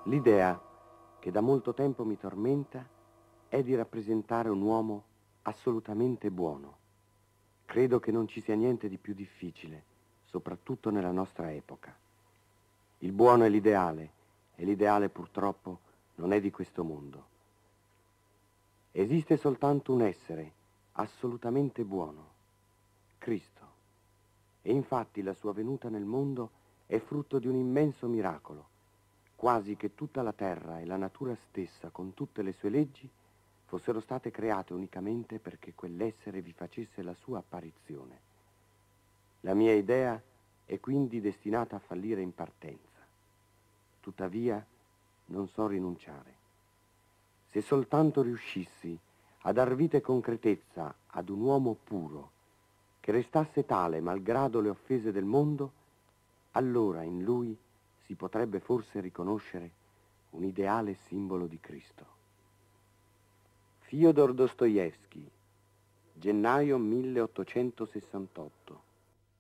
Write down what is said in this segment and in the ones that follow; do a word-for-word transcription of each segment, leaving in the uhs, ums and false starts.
L'idea che da molto tempo mi tormenta è di rappresentare un uomo assolutamente buono. Credo che non ci sia niente di più difficile, soprattutto nella nostra epoca. Il buono è l'ideale, e l'ideale purtroppo non è di questo mondo. Esiste soltanto un essere assolutamente buono, Cristo. E infatti la sua venuta nel mondo è frutto di un immenso miracolo, quasi che tutta la terra e la natura stessa, con tutte le sue leggi, fossero state create unicamente perché quell'essere vi facesse la sua apparizione. La mia idea è quindi destinata a fallire in partenza. Tuttavia, non so rinunciare. Se soltanto riuscissi a dar vita e concretezza ad un uomo puro, che restasse tale malgrado le offese del mondo, allora in lui si potrebbe forse riconoscere un ideale simbolo di Cristo. Fyodor Dostoevskij, gennaio milleottocentosessantotto.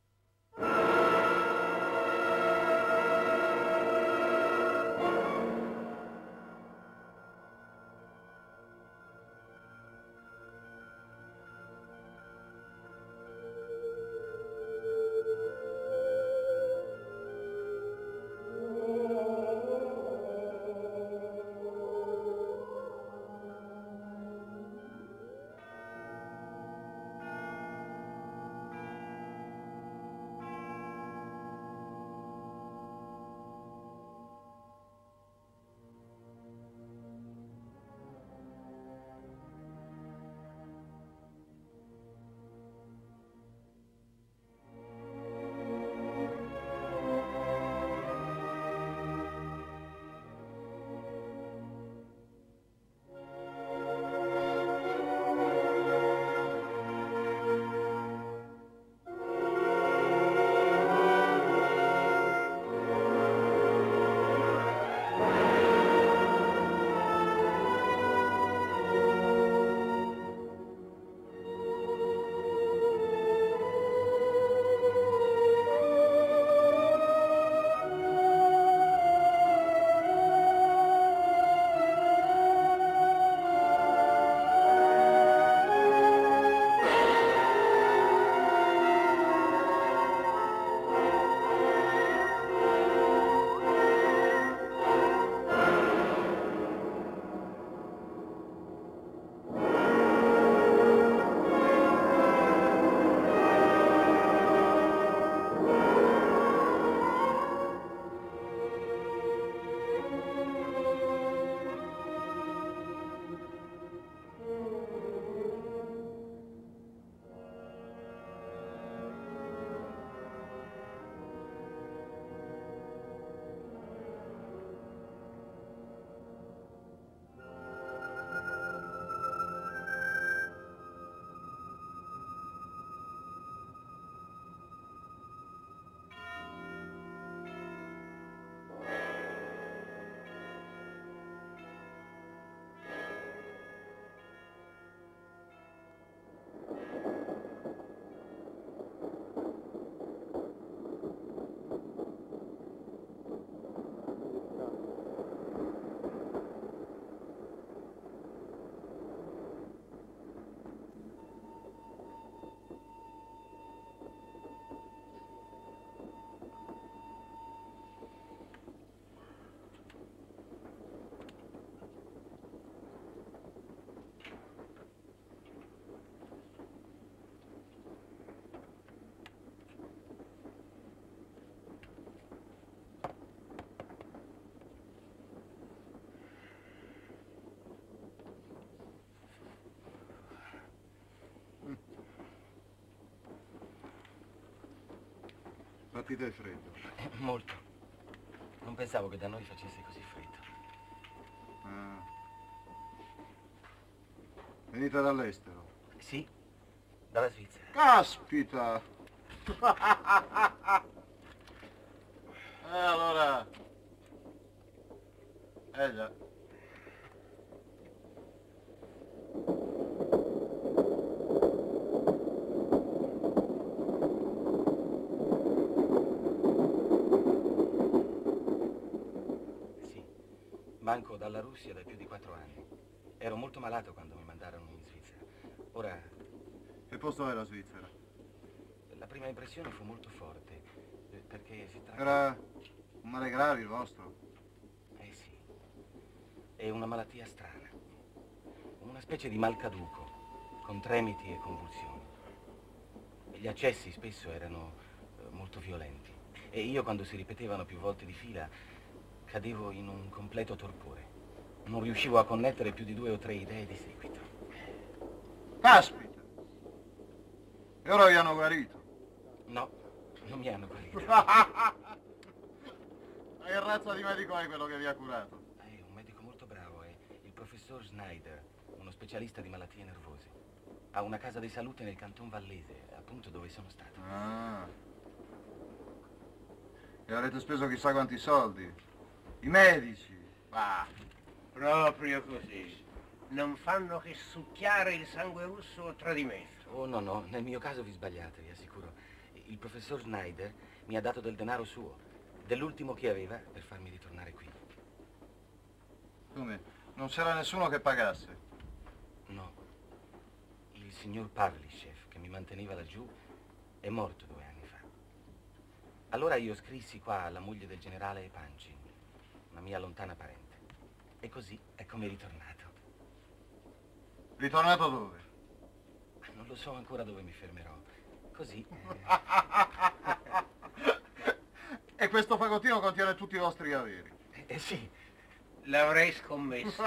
Fatti del freddo. Eh, molto. Non pensavo che da noi facesse così freddo. Ah. Venite dall'estero? Sì, dalla Svizzera. Caspita! E allora... Eh già. manco dalla Russia da più di quattro anni. Ero molto malato quando mi mandarono in Svizzera. Ora, Che posto è la Svizzera? la prima impressione fu molto forte, eh, perché si tratta... Era un male grave il vostro? Eh sì, è una malattia strana. Una specie di mal caduco, con tremiti e convulsioni. Gli accessi spesso erano eh, molto violenti e io, quando si ripetevano più volte di fila, cadevo in un completo torpore. Non riuscivo a connettere più di due o tre idee di seguito. Caspita! E ora vi hanno guarito? No, non mi hanno guarito. Ma che razza di medico è quello che vi ha curato? È un medico molto bravo, è il professor Schneider, uno specialista di malattie nervose. Ha una casa di salute nel Canton Vallese, appunto dove sono stato. Ah. E avrete speso chissà quanti soldi. I medici. Va, proprio così. Non fanno che succhiare il sangue russo a tradimento. Oh no, no, nel mio caso vi sbagliate, vi assicuro. Il professor Schneider mi ha dato del denaro suo, dell'ultimo che aveva, per farmi ritornare qui. Come? Non c'era nessuno che pagasse? No, il signor Pavlishev, che mi manteneva laggiù, è morto due anni fa. Allora io scrissi qua alla moglie del generale Panchin, una mia lontana parente. E così è come ritornato. Ritornato dove? Non lo so ancora dove mi fermerò. Così. E questo fagottino contiene tutti i vostri averi. Eh, eh sì. L'avrei scommesso.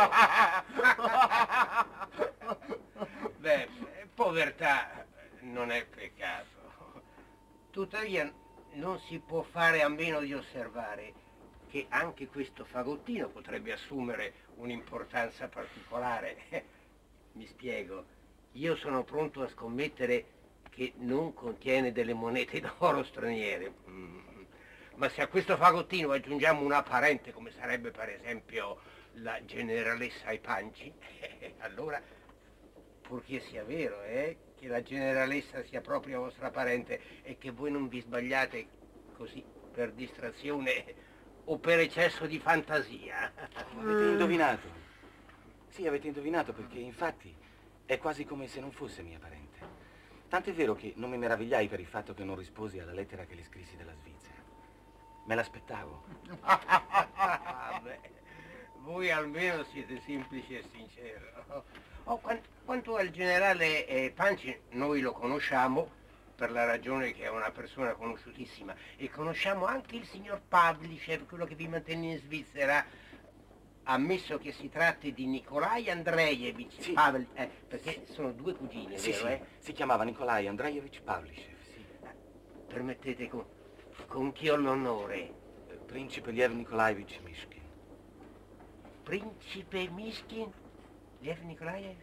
Beh, povertà non è peccato. Tuttavia non si può fare a meno di osservare che anche questo fagottino potrebbe assumere un'importanza particolare. Mi spiego. Io sono pronto a scommettere che non contiene delle monete d'oro straniere. Mm. Ma se a questo fagottino aggiungiamo una parente, come sarebbe per esempio la generalessa ai Panci, allora, purché sia vero, eh, che la generalessa sia proprio vostra parente e che voi non vi sbagliate così per distrazione o per eccesso di fantasia. Avete indovinato. Sì, avete indovinato, perché infatti è quasi come se non fosse mia parente. Tant'è vero che non mi meravigliai per il fatto che non risposi alla lettera che le scrissi dalla Svizzera. Me l'aspettavo. Ah, beh, voi almeno siete semplici e sincero. Oh, quant- quanto al generale eh, Panci, noi lo conosciamo per la ragione che è una persona conosciutissima e conosciamo anche il signor Pavlishev, quello che vi mantenne in Svizzera, ammesso che si tratti di Nikolai Andreevich Sì. Pavl- eh, perché sono due cugini, Sì, vero? sì, Eh? si chiamava Nikolai Andreevich Pavlishev, sì. Permettete, con, con chi ho l'onore? Principe Lev Nikolaevich Mishkin. Principe Mishkin? Lev Nikolaev?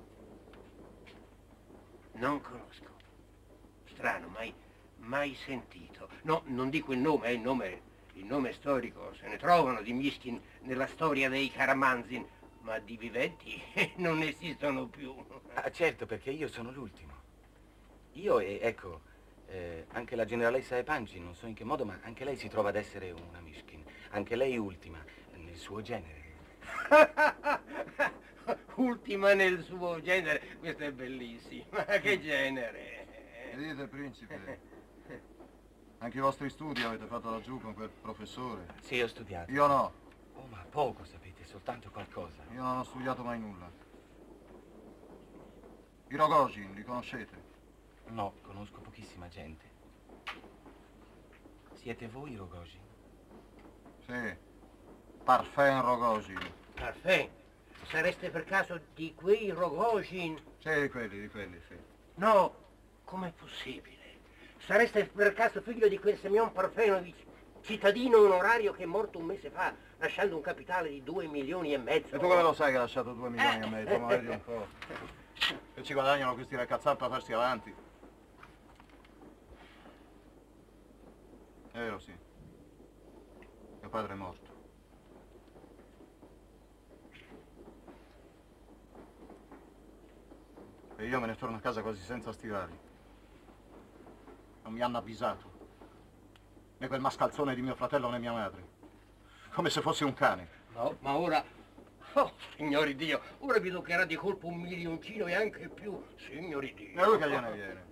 Non conosco. Strano, mai, mai sentito. No, non dico il nome, è il nome, il nome storico. Se ne trovano di Mishkin nella storia dei Karamazin, ma di viventi non esistono più. Ah, certo, perché io sono l'ultimo. Io e, ecco, eh, anche la generalessa Epanci, non so in che modo, ma anche lei si trova ad essere una Mishkin. Anche lei ultima, nel suo genere. Ultima nel suo genere, questo è bellissimo. Ma che genere? Vedete, principe, anche i vostri studi avete fatto laggiù con quel professore. Sì, ho studiato. Io no, Oh, ma poco, sapete, soltanto qualcosa. io non ho studiato mai nulla. I Rogojin, li conoscete? No, conosco pochissima gente. Siete voi, Rogojin? Sì, Parfait Rogojin. Parfait, sareste per caso di quei Rogojin? Sì, di quelli, di quelli, sì. No, com'è possibile? Sareste per caso figlio di quel Semyon Parfenovich, cittadino onorario che è morto un mese fa, lasciando un capitale di due milioni e mezzo? E tu come lo sai che ha lasciato due milioni Eh. e mezzo? Ma vedi un po'. Che ci guadagnano questi raccazzati per farsi avanti. È vero, sì. Mio padre è morto. E io me ne torno a casa quasi senza stivali. Non mi hanno avvisato. Né quel mascalzone di mio fratello né mia madre. Come se fossi un cane. No, ma ora Oh, signori Dio, ora vi toccherà di colpo un milioncino e anche più, signori Dio. E lui che gliene viene?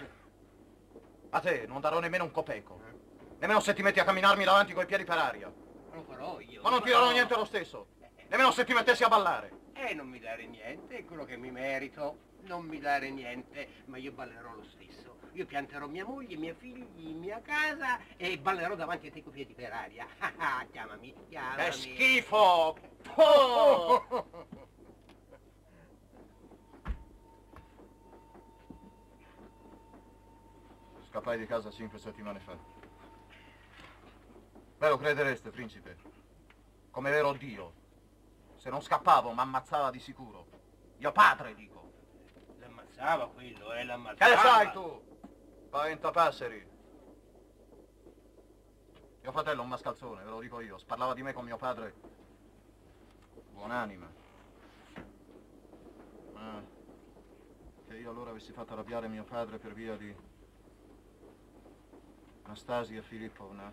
A te non darò nemmeno un copeco. Nemmeno se ti metti a camminarmi davanti coi piedi per aria. Lo farò io. Ma non ti darò niente lo stesso. Nemmeno se ti mettessi a ballare. Eh, non mi dare niente, è quello che mi merito. Non mi dare niente, ma io ballerò lo stesso. Io pianterò mia moglie, i miei figli, mia casa e ballerò davanti a te coi piedi per aria. Chiamami, chiamami. Che schifo! Oh! Scappai di casa cinque settimane fa. Ve lo credereste, principe? Come vero Dio. Se non scappavo, m'ammazzava di sicuro. Mio padre, dico. L'ammazzava quello, eh, l'ammazzava. Che ne sai tu? Paventapasseri. Mio fratello è un mascalzone, ve lo dico io. Sparlava di me con mio padre. Buonanima. Ma che io allora avessi fatto arrabbiare mio padre per via di Anastasia Filippovna.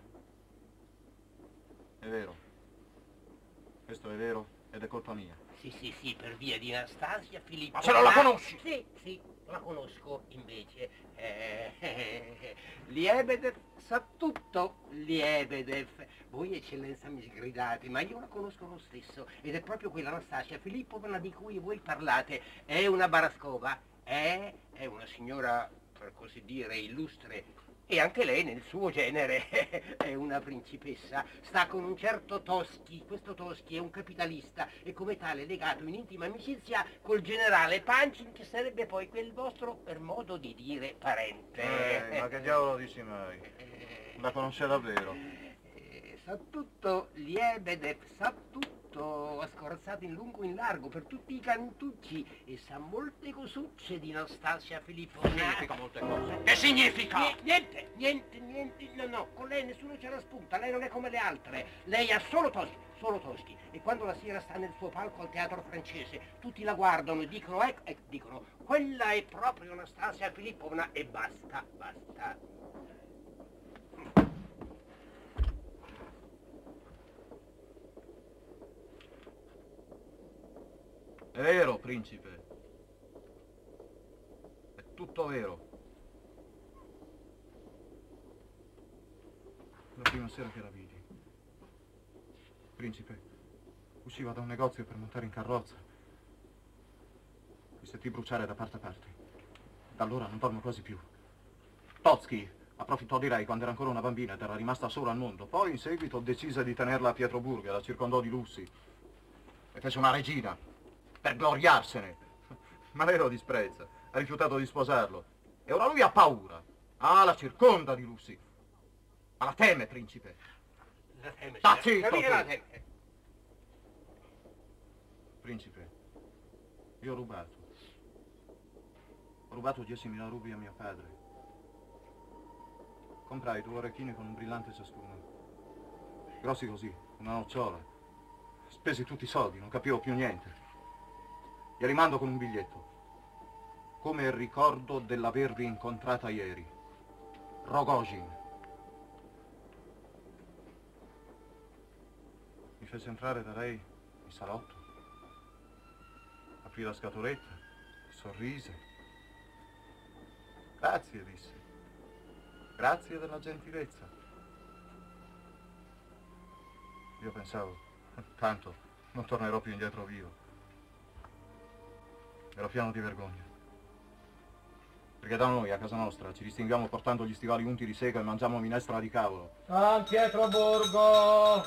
È vero. Questo è vero ed è colpa mia. Sì, sì, sì, per via di Anastasia Filippovna. Ma se non la conosci? Sì, sì, la conosco invece. Eh, eh, eh, Liebedev sa tutto, Liebedev. Voi, eccellenza, mi sgridate, ma io la conosco lo stesso. Ed è proprio quella Anastasia Filippovna di cui voi parlate. È una Baraskova, è, è una signora, per così dire, illustre. E anche lei nel suo genere è una principessa, sta con un certo Toschi, questo Toschi è un capitalista e come tale legato in intima amicizia col generale Panchin che sarebbe poi quel vostro, per modo di dire, parente. Eh, ma che diavolo dici mai? La conosce davvero? Eh, sa tutto, Liebedev, sa tutto, ha scorrazzato in lungo e in largo per tutti i cantucci e sa molte cosucce di Anastasia Filippovna. Significa molte cose. Che significa? Niente, niente, niente, no, no, con lei nessuno ce la spunta, lei non è come le altre, lei ha solo Toschi, solo Toschi, e quando la sera sta nel suo palco al teatro francese, tutti la guardano e dicono, ecco, ecco, dicono, quella è proprio Anastasia Filippovna e basta, basta. È vero, principe. È tutto vero. La prima sera che la vidi, principe, usciva da un negozio per montare in carrozza. Mi sentì bruciare da parte a parte. Da allora non dormo quasi più. Totsky approfittò di lei quando era ancora una bambina ed era rimasta sola al mondo. Poi in seguito decise di tenerla a Pietroburgo e la circondò di lussi. E fece una regina. Per gloriarsene. Ma lei lo disprezza, ha rifiutato di sposarlo. E ora lui ha paura. Ah, la circonda di Lucy. Ma la teme, principe. La teme, Sta zitto, sì, tu. la teme. Principe, io ho rubato. Ho rubato diecimila rubi a mio padre. Comprai due orecchini con un brillante ciascuno. Grossi così, una nocciola. Spesi tutti i soldi, non capivo più niente. Gli rimando con un biglietto. Come il ricordo dell'avervi incontrata ieri. Rogojin. Mi fece entrare da lei in salotto. Aprì la scatoletta, sorrise. Grazie, disse. Grazie della gentilezza. Io pensavo, tanto non tornerò più indietro vivo. Ero pieno di vergogna. Perché da noi, a casa nostra, ci distinguiamo portando gli stivali unti di sega e mangiamo minestra di cavolo. San Pietroburgo!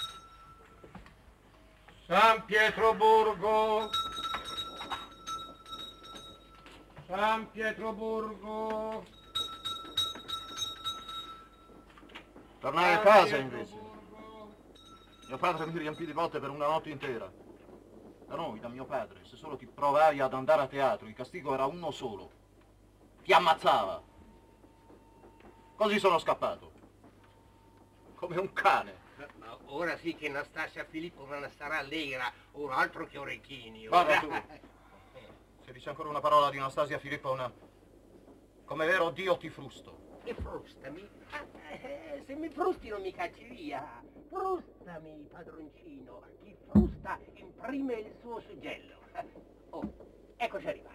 San Pietroburgo! San Pietroburgo! Tornai a casa, invece. Mio padre mi riempì di botte per una notte intera. Da noi, da mio padre, se solo ti provai ad andare a teatro, il castigo era uno solo. Ti ammazzava. Così sono scappato. Come un cane. Ma ora sì che Anastasia Filippovna starà allegra, ora altro che orecchini. Guarda tu. Se dici ancora una parola di Anastasia Filippovna, come vero Dio ti frusto. E frustami. Eh, se mi frusti non mi cacci via. Frustami, padroncino. Chi frusta imprime il suo suggello. Oh, eccoci arrivati.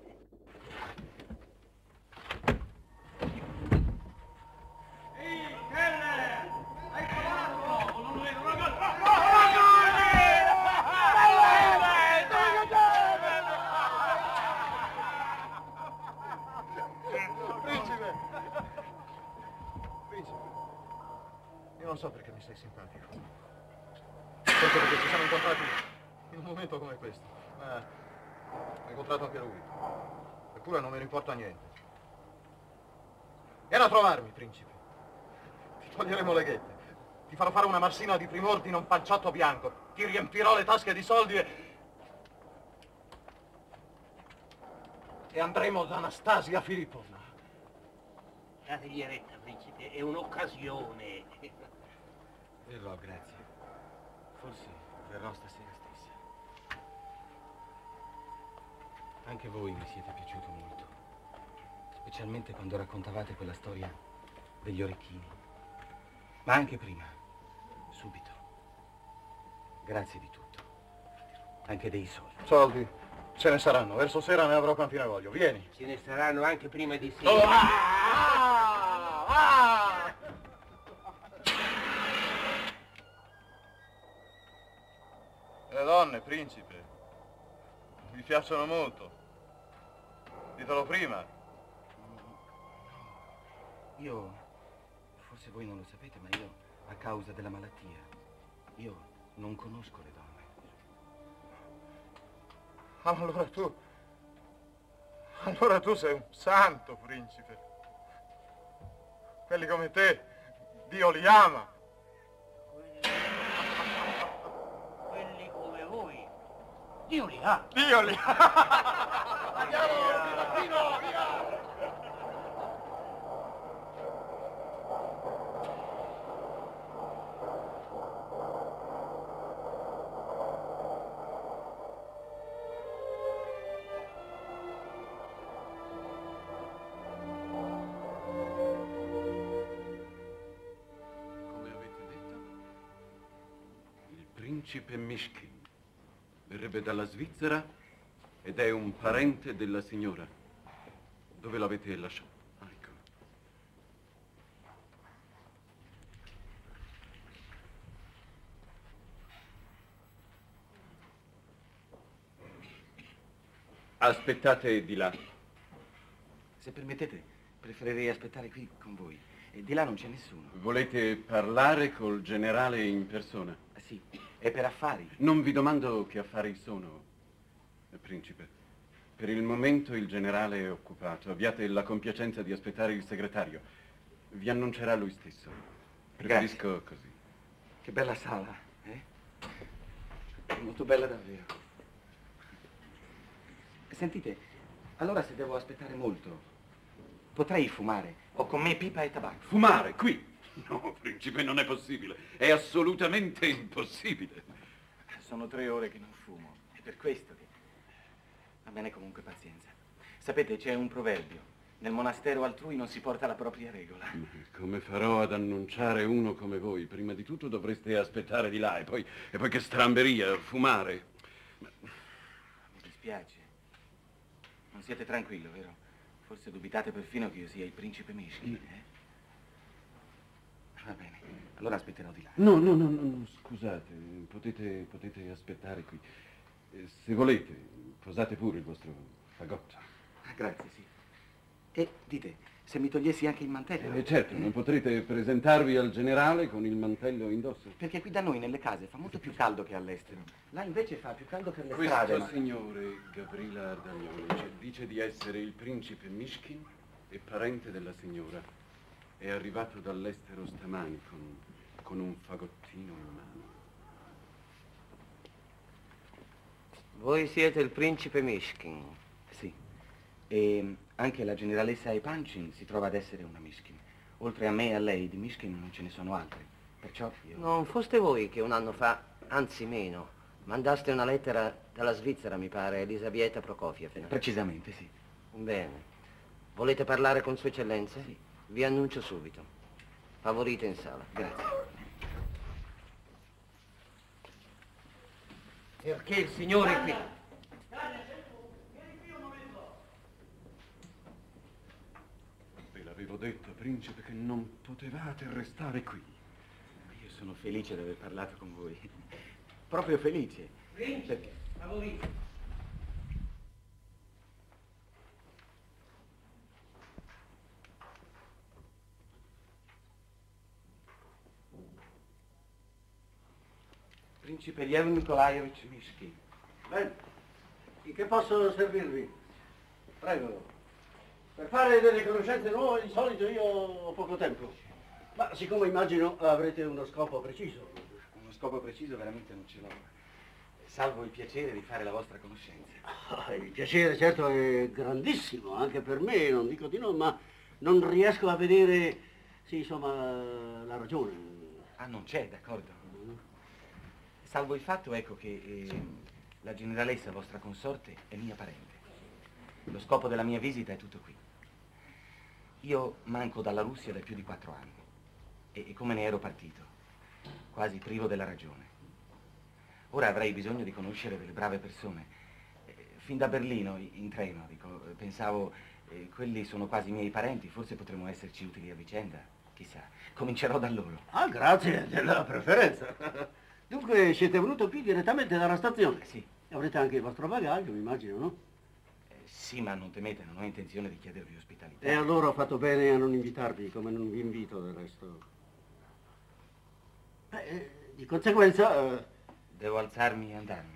Non so perché mi sei simpatico. Forse perché ci siamo incontrati in un momento come questo. Ma ho incontrato anche lui. Eppure non me ne importa niente. Vieni a trovarmi, principe. Ti toglieremo le ghette. Ti farò fare una marsina di prim'ordine a un panciotto bianco. Ti riempirò le tasche di soldi e... E andremo da Anastasia Filippovna. Dategli retta, principe, è un'occasione. Verrò, grazie. Forse verrò stasera stessa. Anche voi mi siete piaciuto molto. Specialmente quando raccontavate quella storia degli orecchini. Ma anche prima, subito. Grazie di tutto. Anche dei soldi. Soldi? Ce ne saranno. Verso sera ne avrò quanti ne voglio. Vieni. Ce ne saranno anche prima di sera. Oh, ah, ah! Le donne, principe, mi piacciono molto. Ditelo prima. Io, forse voi non lo sapete, ma io, a causa della malattia, io non conosco le donne. Allora tu... Allora tu sei un santo, principe. Quelli come te, Dio li ama. Quelli come voi, Dio li ha. Dio li ama. Andiamo, Martino, via! Principe Myshkin verrebbe dalla Svizzera ed è un parente della signora. Dove l'avete lasciato? Ah, ecco. Aspettate di là. Se permettete, preferirei aspettare qui con voi. E di là non c'è nessuno. Volete parlare col generale in persona? Ah, sì, è per affari. Non vi domando che affari sono, principe. Per il momento il generale è occupato. Abbiate la compiacenza di aspettare il segretario. Vi annuncerà lui stesso. Preferisco Grazie. così. Che bella sala, eh? Molto bella davvero. Sentite, allora se devo aspettare molto, potrei fumare. Ho con me pipa e tabacco. Fumare, qui? No, principe, non è possibile. È assolutamente impossibile. Sono tre ore che non fumo. È per questo che... Va bene, comunque, pazienza. Sapete, c'è un proverbio. Nel monastero altrui non si porta la propria regola. Come farò ad annunciare uno come voi? Prima di tutto dovreste aspettare di là e poi, e poi che stramberia, fumare. Mi dispiace. Non siete tranquillo, vero? Forse dubitate perfino che io sia il principe Myshkin, eh? Va bene, allora aspetterò di là. No, no, no, no, scusate, potete, potete aspettare qui. Eh, se volete, posate pure il vostro fagotto. Grazie, sì. E dite, se mi togliessi anche il mantello? Eh, certo, non potrete presentarvi al generale con il mantello indosso. Perché qui da noi nelle case fa molto più caldo che all'estero. Là invece fa più caldo per le Questo strade. Ma... signore, Gavrila Ardagnolic, dice di essere il principe Myshkin e parente della signora. È arrivato dall'estero stamani con, con un fagottino in mano. Voi siete il principe Myshkin? Sì. E anche la generalessa Epanchin si trova ad essere una Myshkin. Oltre a me e a lei, di Myshkin non ce ne sono altri. Perciò io... Non foste voi che un anno fa, anzi meno, mandaste una lettera dalla Svizzera, mi pare, Elisabetta Prokofievna? Precisamente, sì. Bene. Volete parlare con Sua Eccellenza? Sì. Vi annuncio subito. Favorite in sala. Grazie. Perché il signore è qui. Ve l'avevo detto, principe, che non potevate restare qui. Io sono felice di aver parlato con voi. Proprio felice. Principe, Perché? favorite. Principe Liev Nikolaevich Mishkin. Bene, in che posso servirvi? Prego. Per fare delle conoscenze nuove di solito io ho poco tempo. Ma siccome immagino avrete uno scopo preciso. Uno scopo preciso veramente non ce l'ho. Salvo il piacere di fare la vostra conoscenza. Ah, il piacere certo è grandissimo, anche per me, non dico di no, ma non riesco a vedere, sì, insomma, la ragione. Ah, non c'è, d'accordo. Salvo il fatto, ecco, che eh, la generalessa, vostra consorte, è mia parente. Lo scopo della mia visita è tutto qui. Io manco dalla Russia da più di quattro anni. E, e come ne ero partito? Quasi privo della ragione. Ora avrei bisogno di conoscere delle brave persone. Eh, fin da Berlino, in treno, dico, pensavo, eh, quelli sono quasi miei parenti, forse potremmo esserci utili a vicenda. Chissà, comincerò da loro. Ah, grazie della preferenza. Dunque siete venuto qui direttamente dalla stazione? Sì. E avrete anche il vostro bagaglio, mi immagino, no? Eh, sì, ma non temete, non ho intenzione di chiedervi ospitalità. E allora ho fatto bene a non invitarvi, come non vi invito del resto. Beh, eh, di conseguenza... Eh... Devo alzarmi e andarmene.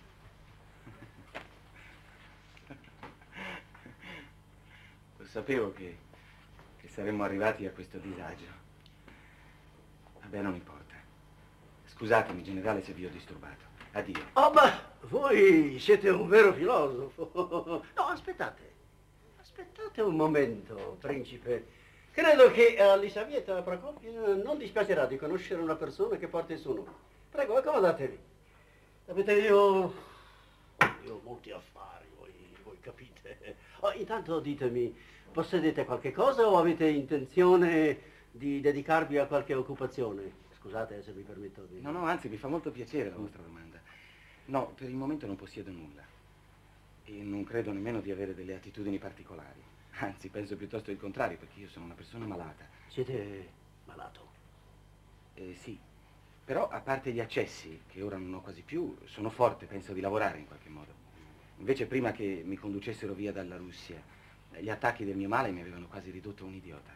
Lo sapevo che, che saremmo arrivati a questo disagio. Vabbè, non importa. Scusatemi, generale, se vi ho disturbato. Addio. Oh, ma voi siete un vero filosofo. No, aspettate. Aspettate un momento, principe. Credo che a Lisavieta Prokopyevna non dispiacerà di conoscere una persona che porta il suo nome. Prego, accomodatevi. Sapete, io... Io ho molti affari, voi, voi capite. Oh, intanto ditemi, possedete qualche cosa o avete intenzione di dedicarvi a qualche occupazione? Scusate se mi permetto di... No, no, anzi, mi fa molto piacere la vostra domanda. No, per il momento non possiedo nulla. E non credo nemmeno di avere delle attitudini particolari. Anzi, penso piuttosto il contrario, perché io sono una persona malata. Siete malato? Eh, sì. Però, a parte gli accessi, che ora non ho quasi più, sono forte, penso di lavorare in qualche modo. Invece, prima che mi conducessero via dalla Russia, gli attacchi del mio male mi avevano quasi ridotto un idiota.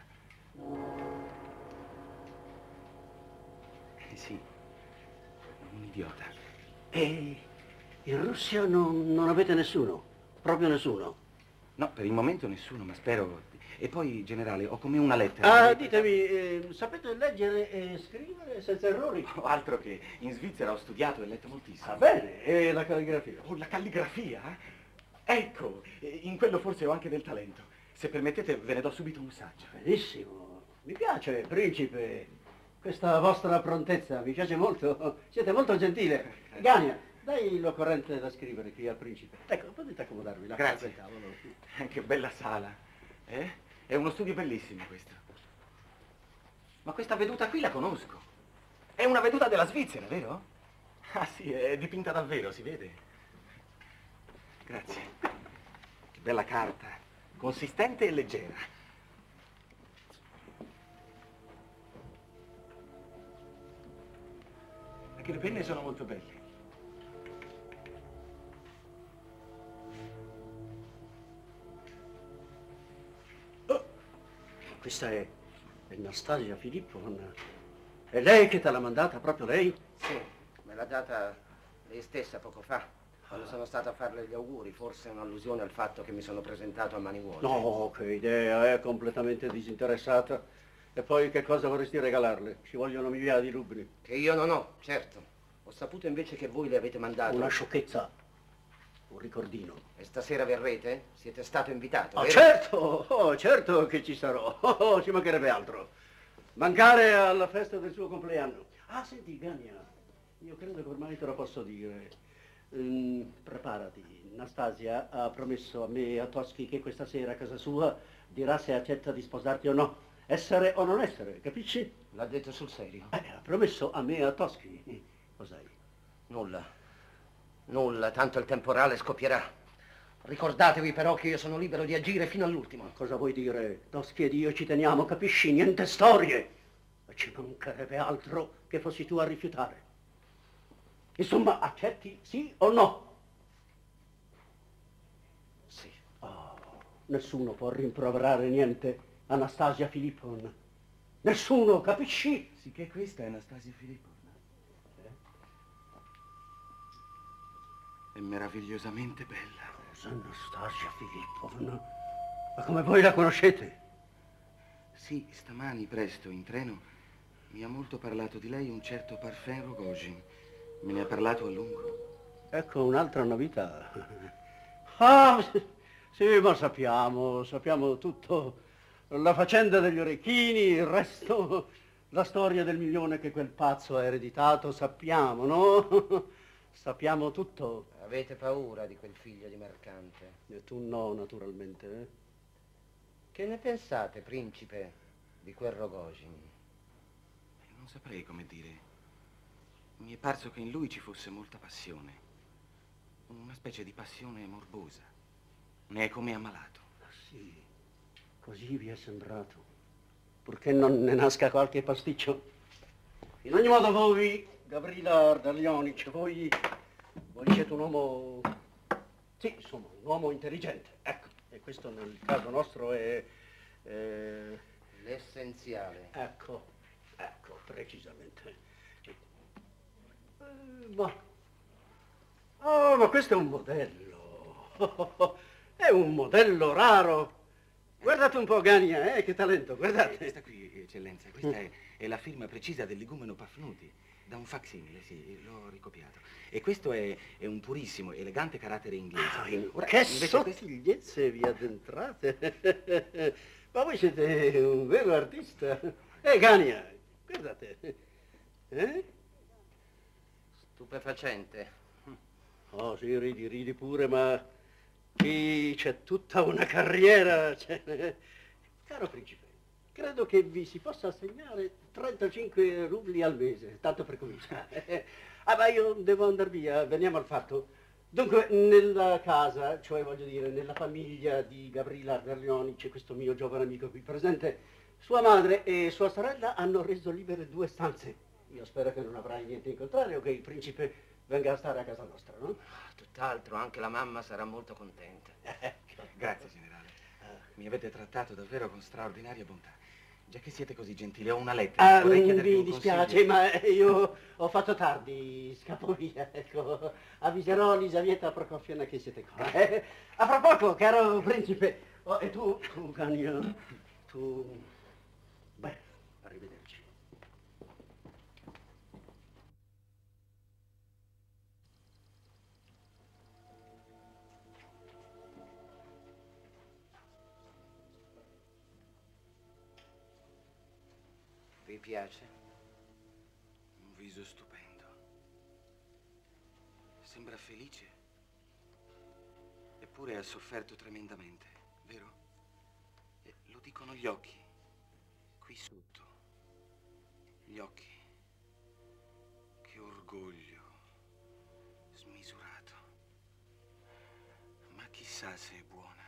Eh, sì, un idiota. E in Russia non, non avete nessuno? Proprio nessuno? No, per il momento nessuno, ma spero... E poi, generale, ho come una lettera. Ah, ditemi, eh, sapete leggere e scrivere senza errori? Oh, altro che in Svizzera ho studiato e letto moltissimo. Ah, bene, e la calligrafia? Oh, la calligrafia? Ecco, in quello forse ho anche del talento. Se permettete, ve ne do subito un saggio. Benissimo, mi piace, principe. Questa vostra prontezza mi piace molto. Siete molto gentile. Gania, dai l'occorrente da scrivere qui al principe. Ecco, potete accomodarvi là. Grazie. Tavolo. Che bella sala. Eh? È uno studio bellissimo questo. Ma questa veduta qui la conosco. È una veduta della Svizzera, vero? Ah sì, è dipinta davvero, si vede. Grazie. Che bella carta. Consistente e leggera. Anche le penne sono molto belle. Questa è, è Nastasia Filippovna. È lei che te l'ha mandata, proprio lei? Sì, me l'ha data lei stessa poco fa, quando sono stato a farle gli auguri, forse un'allusione al fatto che mi sono presentato a mani vuote. No, che idea, è completamente disinteressata. E poi che cosa vorresti regalarle? Ci vogliono migliaia di rubli. Che io non ho, certo. Ho saputo invece che voi le avete mandato. Una sciocchezza, un ricordino. E stasera verrete? Siete stato invitato, Oh, vero? certo, oh, certo che ci sarò. Oh, ci mancherebbe altro. Mancare alla festa del suo compleanno. Ah, senti, Gania, io credo che ormai te lo posso dire. Mm, preparati, Nastasia ha promesso a me e a Toschi che questa sera a casa sua dirà se accetta di sposarti o no. essere o non essere, capisci? L'ha detto sul serio? Eh, ha promesso a me e a Toschi. Cos'hai? Nulla. Nulla, tanto il temporale scoppierà. Ricordatevi però che io sono libero di agire fino all'ultimo. Cosa vuoi dire? Toschi ed io ci teniamo, capisci? Niente storie. E ci mancherebbe altro che fossi tu a rifiutare. Insomma, accetti sì o no? Sì. Oh, nessuno può rimproverare niente Anastasia Filippovna. Nessuno, capisci? Sì, che questa è Anastasia Filippovna. È meravigliosamente bella. Cosa, Anastasia Filippovna? Ma come voi la conoscete? Sì, stamani presto in treno mi ha molto parlato di lei un certo Parfait Rogojin. Me ne ha parlato a lungo. Ecco un'altra novità. Ah, sì, ma sappiamo, sappiamo tutto. La faccenda degli orecchini, il resto, la storia del milione che quel pazzo ha ereditato, sappiamo, no? Sappiamo tutto. Avete paura di quel figlio di mercante? E tu no, naturalmente. Eh? Che ne pensate, principe, di quel Rogojin? Non saprei come dire. Mi è parso che in lui ci fosse molta passione. Una specie di passione morbosa. Ne è come ammalato. Ah, sì, così vi è sembrato. Purché non ne nasca qualche pasticcio. In ogni modo voi, Gavrila Ardalionic, voi, voi siete un uomo, sì, insomma, un uomo intelligente, ecco. E questo nel caso nostro è... è... l'essenziale. Ecco, ecco, precisamente. Eh, ma... Oh, ma questo è un modello. È un modello raro. Guardate un po', Gania, eh, che talento, guardate. Eh, questa qui, eccellenza, questa è, è la firma precisa dell'igumeno Pafnuti. Da un facsimile, sì, l'ho ricopiato. E questo è, è un purissimo, elegante carattere inglese. Ah, in Ora, che invece sottigliezze vi addentrate. Ma voi siete un vero artista. Eh, Gania, guardate. Eh? Stupefacente. Oh, sì, ridi, ridi pure, ma qui c'è tutta una carriera. Cioè... Caro principe, credo che vi si possa assegnare trentacinque rubli al mese, tanto per cominciare. Ah, ma io devo andare via, veniamo al fatto. Dunque, nella casa, cioè voglio dire, nella famiglia di Gavrila Ardalionic, questo mio giovane amico qui presente, sua madre e sua sorella hanno reso libere due stanze. Io spero che non avrai niente in contrario, che il principe venga a stare a casa nostra, no? Tutt'altro, anche la mamma sarà molto contenta. Grazie, generale. Mi avete trattato davvero con straordinaria bontà. Già che siete così gentili, ho una lettera. Ah, Vorrei chiedervi mi un dispiace, consiglio. ma io ho fatto tardi, scappo via, ecco. Avviserò Lisaveta Prokofievna che siete qua. Eh? A fra poco, caro principe. Oh, e tu, tu, Gania, tu... Beh, arrivederci. Vi piace? Un viso stupendo. Sembra felice. Eppure ha sofferto tremendamente, vero? E lo dicono gli occhi. Qui sotto. Gli occhi. Che orgoglio. Smisurato. Ma chissà se è buona.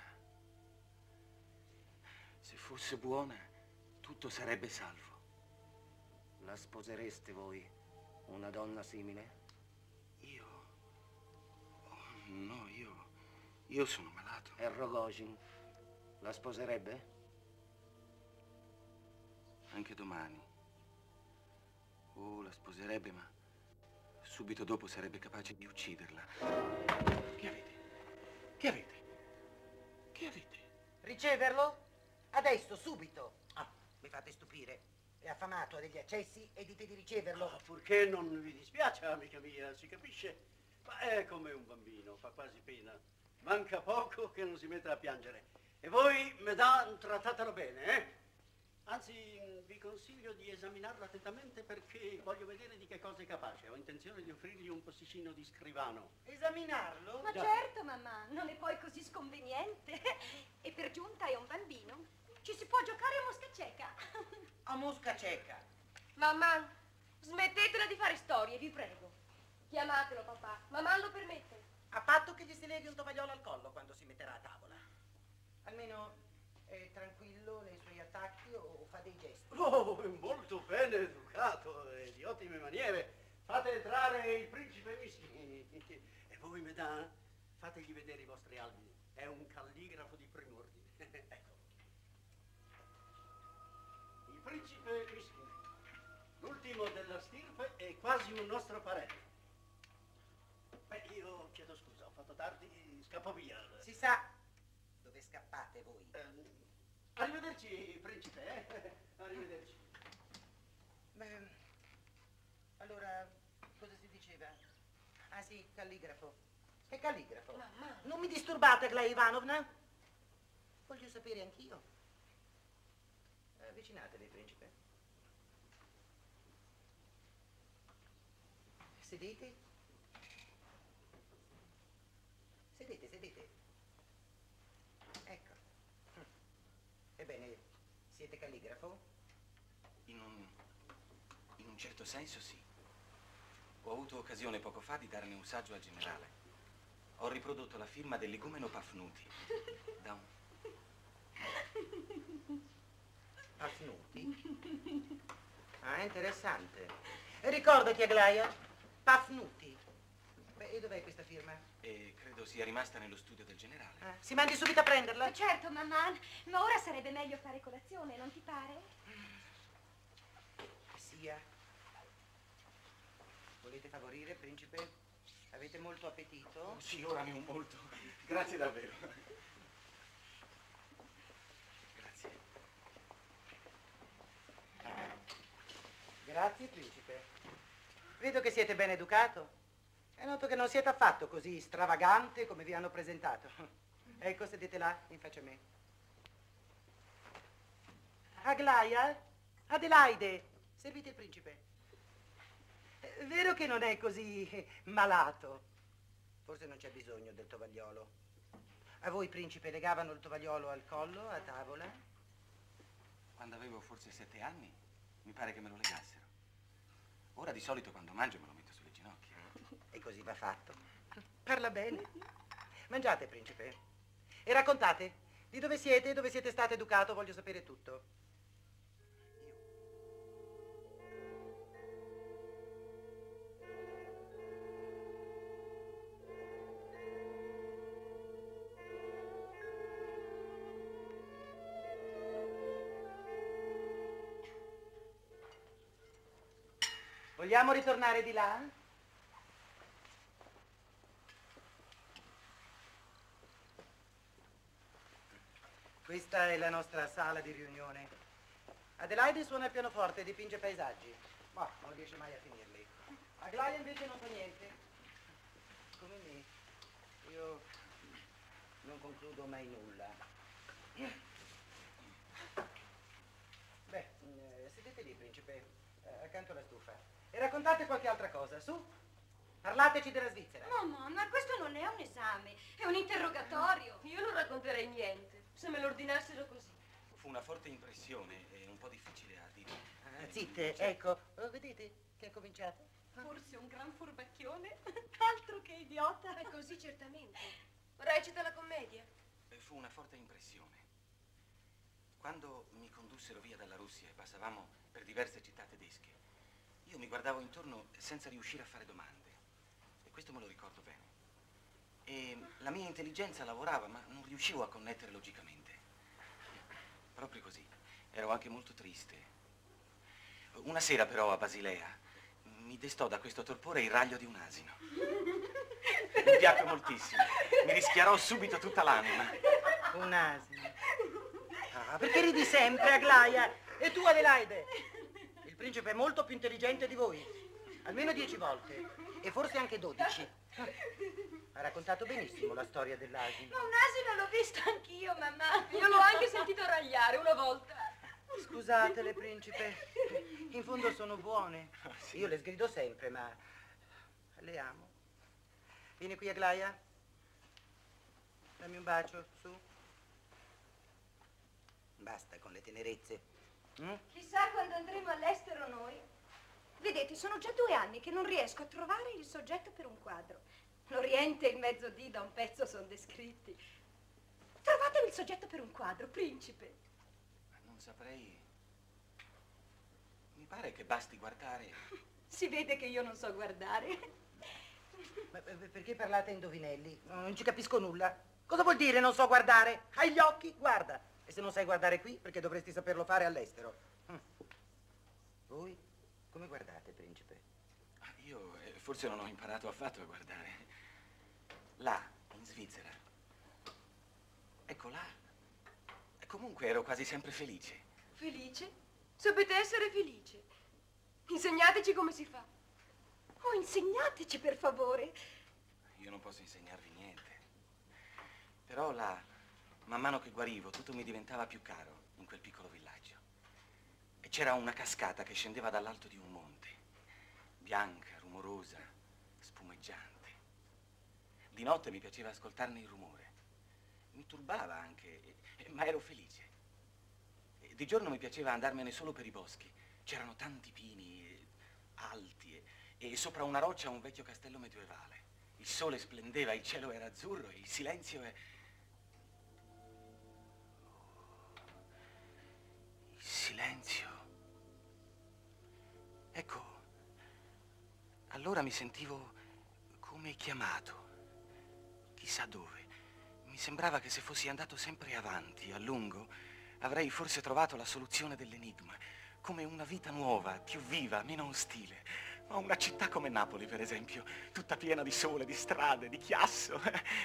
Se fosse buona, tutto sarebbe salvo. La sposereste voi, una donna simile? Io? Oh, no, io... io sono malato. E Rogojin, la sposerebbe? Anche domani. Oh, la sposerebbe, ma subito dopo sarebbe capace di ucciderla. Che avete? Che avete? Che avete? Riceverlo? Adesso, subito. Ah, mi fate stupire. È affamato, ha degli accessi e dite di riceverlo. Oh, purché non vi dispiace, amica mia, si capisce? Ma è come un bambino, fa quasi pena. Manca poco che non si metta a piangere. E voi, madame, trattatelo bene, eh? Anzi, vi consiglio di esaminarlo attentamente perché voglio vedere di che cosa è capace. Ho intenzione di offrirgli un posticino di scrivano. Esaminarlo? Ma Già. certo, mamma, non è poi così sconveniente. E per giunta è un bambino. Ci si può giocare a mosca cieca. mosca cieca. Mamma, smettetela di fare storie, vi prego. Chiamatelo, papà. Mamma lo permette. A patto che gli si leghi un tovagliolo al collo quando si metterà a tavola. Almeno è tranquillo nei suoi attacchi o fa dei gesti. Oh, è molto ben educato e di ottime maniere. Fate entrare il principe Whisky. E voi, mesdames, fategli vedere i vostri albi. È un calligrafo di prim'ordine. Ecco. Il principe Whisky, l'ultimo della stirpe, è quasi un nostro parente. Beh, io chiedo scusa, ho fatto tardi, scappo via. Si sa dove scappate voi. Eh, arrivederci, principe, eh? Arrivederci. Beh, allora, cosa si diceva? Ah sì, calligrafo. Che calligrafo? Mamma. Non mi disturbate, Aglaia Ivanovna. Voglio sapere anch'io. Avvicinatevi, principe. Sedete. Sedete, sedete. Ecco. Ebbene, siete calligrafo? In un, in un certo senso sì. Ho avuto occasione poco fa di darne un saggio al generale. Ho riprodotto la firma dell'igumeno Pafnuti. Da un... Pafnuti? Ah, interessante. E ricordati, Aglaia, Pafnuti. Beh, e dov'è questa firma? E credo sia rimasta nello studio del generale. Ah, si mandi subito a prenderla? Ma certo, mamma, ma ora sarebbe meglio fare colazione, non ti pare? Sia. Volete favorire, principe? Avete molto appetito? Sì, ora ne ho molto. Grazie davvero. Grazie. Grazie, principe. Vedo che siete ben educato. E noto che non siete affatto così stravagante come vi hanno presentato. Ecco, sedete là, in faccia a me. Aglaia? Adelaide? Servite il principe. È vero che non è così malato. Forse non c'è bisogno del tovagliolo. A voi, principe, legavano il tovagliolo al collo, a tavola? Quando avevo forse sette anni, mi pare che me lo legassero. Ora di solito quando mangio me lo metto sulle ginocchia. E così va fatto. Parla bene. Mangiate, principe. E raccontate di dove siete, dove siete stato educato, voglio sapere tutto. Vogliamo ritornare di là? Questa è la nostra sala di riunione. Adelaide suona il pianoforte e dipinge paesaggi, ma non riesce mai a finirli. Aglaia invece non fa niente. Come me. Io non concludo mai nulla. Beh, eh, sedete lì, principe, eh, accanto alla stufa. E raccontate qualche altra cosa, su. Parlateci della Svizzera. Mamma, ma questo non è un esame, è un interrogatorio. Io non racconterei niente, se me lo ordinassero così. Fu una forte impressione e un po' difficile a dire. Ah, zitte, ecco. Oh, vedete che ha cominciato? Forse un gran furbacchione, altro che idiota. È così certamente. Recita la commedia. E fu una forte impressione. Quando mi condussero via dalla Russia e passavamo per diverse città tedesche, io mi guardavo intorno senza riuscire a fare domande. E questo me lo ricordo bene. E la mia intelligenza lavorava, ma non riuscivo a connettere logicamente. Proprio così. Ero anche molto triste. Una sera però a Basilea mi destò da questo torpore il raglio di un asino. Mi piacque moltissimo. Mi rischiarò subito tutta l'anima. Un asino. Ah, perché ridi sempre, Aglaia? E tu, Adelaide? Il principe è molto più intelligente di voi. Almeno dieci volte. E forse anche dodici. Ha raccontato benissimo la storia dell'asino. Ma un asino l'ho visto anch'io, mamma. Io l'ho anche sentito ragliare una volta. Scusatele, principe. In fondo sono buone. Io le sgrido sempre, ma le amo. Vieni qui, Aglaia. Dammi un bacio, su. Basta con le tenerezze. Mm? Chissà quando andremo all'estero noi. Vedete, sono già due anni che non riesco a trovare il soggetto per un quadro. L'Oriente e il Mezzodì da un pezzo sono descritti. Trovatemi il soggetto per un quadro, principe. Ma non saprei. Mi pare che basti guardare. Si vede che io non so guardare. Ma perché parlate indovinelli? Non ci capisco nulla. Cosa vuol dire non so guardare? Hai gli occhi? Guarda. E se non sai guardare qui, perché dovresti saperlo fare all'estero? Hm. Voi come guardate, principe? Io eh, forse non ho imparato affatto a guardare. Là, in Svizzera. Ecco là. E comunque ero quasi sempre felice. Felice? Sapete essere felice? Insegnateci come si fa. Oh, insegnateci, per favore. Io non posso insegnarvi niente. Però là, man mano che guarivo, tutto mi diventava più caro in quel piccolo villaggio. E c'era una cascata che scendeva dall'alto di un monte, bianca, rumorosa, spumeggiante. Di notte mi piaceva ascoltarne il rumore. Mi turbava anche, ma ero felice. E di giorno mi piaceva andarmene solo per i boschi. C'erano tanti pini alti e, e sopra una roccia un vecchio castello medievale. Il sole splendeva, il cielo era azzurro e il silenzio è... Il silenzio. Ecco, allora mi sentivo come chiamato. Chissà dove. Mi sembrava che se fossi andato sempre avanti, a lungo, avrei forse trovato la soluzione dell'enigma. Come una vita nuova, più viva, meno ostile. Ma una città come Napoli, per esempio, tutta piena di sole, di strade, di chiasso.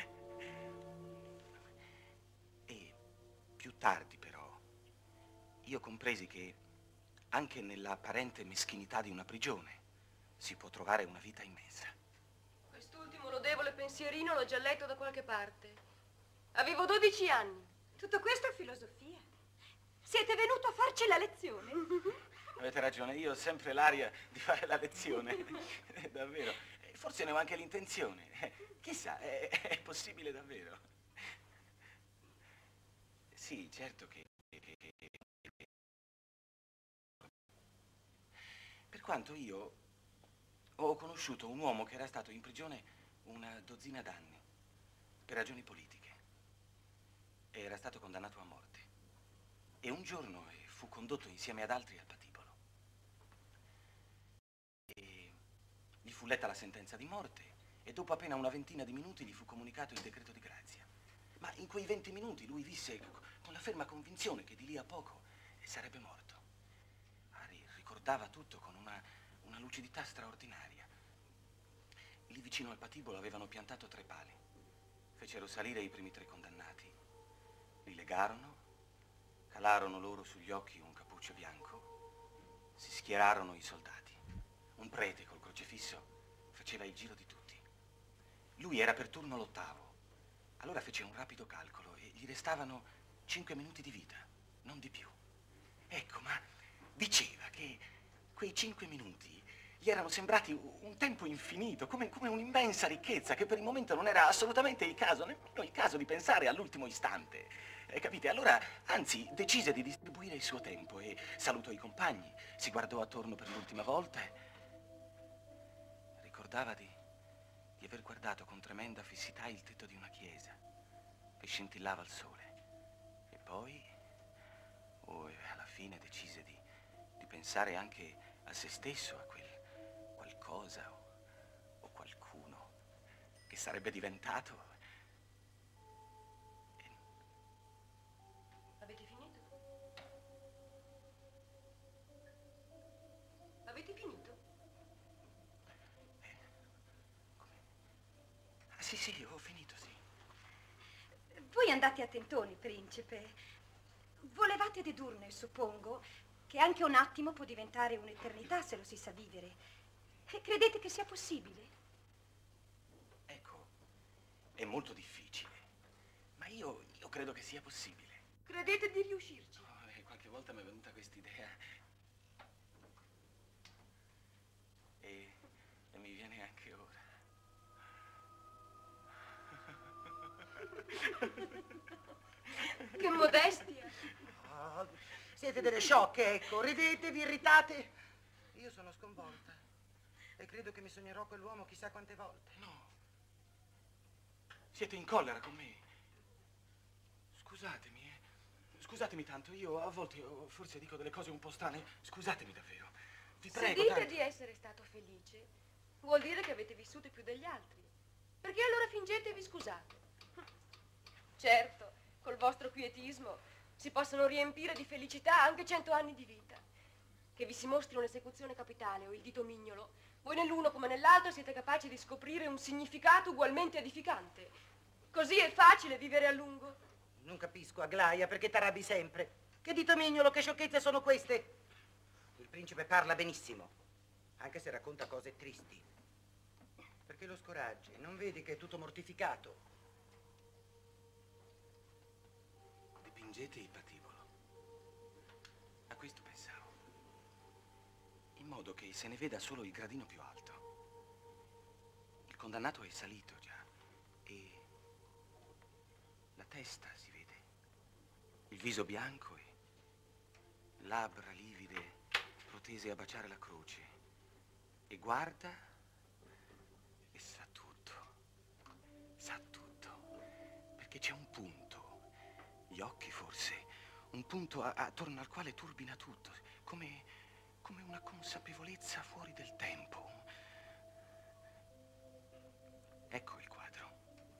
E più tardi, però, io compresi che anche nella apparente meschinità di una prigione si può trovare una vita immensa. Quest'ultimo lodevole pensierino l'ho già letto da qualche parte. Avevo dodici anni. Tutto questo è filosofia. Siete venuto a farci la lezione? Avete ragione, io ho sempre l'aria di fare la lezione. Davvero. Forse ne ho anche l'intenzione. Chissà, è, è possibile davvero. Sì, certo che... Per quanto io ho conosciuto un uomo che era stato in prigione una dozzina d'anni per ragioni politiche. Era stato condannato a morte. E un giorno fu condotto insieme ad altri al patibolo. E gli fu letta la sentenza di morte e dopo appena una ventina di minuti gli fu comunicato il decreto di grazia. Ma in quei venti minuti lui visse con la ferma convinzione che di lì a poco sarebbe morto. Ricordava tutto con una, una lucidità straordinaria. Lì vicino al patibolo avevano piantato tre pali. Fecero salire i primi tre condannati. Li legarono, calarono loro sugli occhi un cappuccio bianco, si schierarono i soldati. Un prete col crocifisso faceva il giro di tutti. Lui era per turno l'ottavo. Allora fece un rapido calcolo e gli restavano cinque minuti di vita, non di più. Ecco, ma diceva che quei cinque minuti gli erano sembrati un tempo infinito, come, come un'immensa ricchezza, che per il momento non era assolutamente il caso, nemmeno il caso di pensare all'ultimo istante. Eh, capite? Allora, anzi, decise di distribuire il suo tempo e salutò i compagni, si guardò attorno per l'ultima volta e ricordava di, di aver guardato con tremenda fissità il tetto di una chiesa che scintillava al sole. E poi, oh, alla fine decise di, di pensare anche a se stesso, a quel qualcosa o, o qualcuno che sarebbe diventato. Avete finito? Avete finito? Eh, come? Ah, sì, sì, ho finito, sì. Voi andate a tentoni, principe. Volevate dedurne, suppongo, che anche un attimo può diventare un'eternità se lo si sa vivere. E credete che sia possibile? Ecco, è molto difficile, ma io, io credo che sia possibile. Credete di riuscirci? Oh, e qualche volta mi è venuta quest'idea e, e mi viene anche ora. Che modestia! Oh, Siete delle sciocche, ecco. Ridete, vi irritate. Io sono sconvolta. E credo che mi sognerò quell'uomo chissà quante volte. No. Siete in collera con me. Scusatemi, eh. Scusatemi tanto, io a volte io forse dico delle cose un po' strane. Scusatemi davvero. Vi prego. Se dite tanto. di essere stato felice, vuol dire che avete vissuto più degli altri. Perché allora fingete e vi scusate. Certo, col vostro quietismo si possono riempire di felicità anche cento anni di vita. Che vi si mostri un'esecuzione capitale o il dito mignolo, voi nell'uno come nell'altro siete capaci di scoprire un significato ugualmente edificante. Così è facile vivere a lungo. Non capisco, Aglaia, perché t'arrabbi sempre. Che dito mignolo, che sciocchezze sono queste? Il principe parla benissimo, anche se racconta cose tristi. Perché lo scoraggi? Non vedi che è tutto mortificato? Dipingete il patibolo. A questo pensavo. In modo che se ne veda solo il gradino più alto. Il condannato è salito già e la testa si vede, il viso bianco e labbra livide protese a baciare la croce e guarda e sa tutto, sa tutto, perché c'è un punto, gli occhi forse, un punto a- attorno al quale turbina tutto, come, come una consapevolezza fuori del tempo. Ecco il quadro.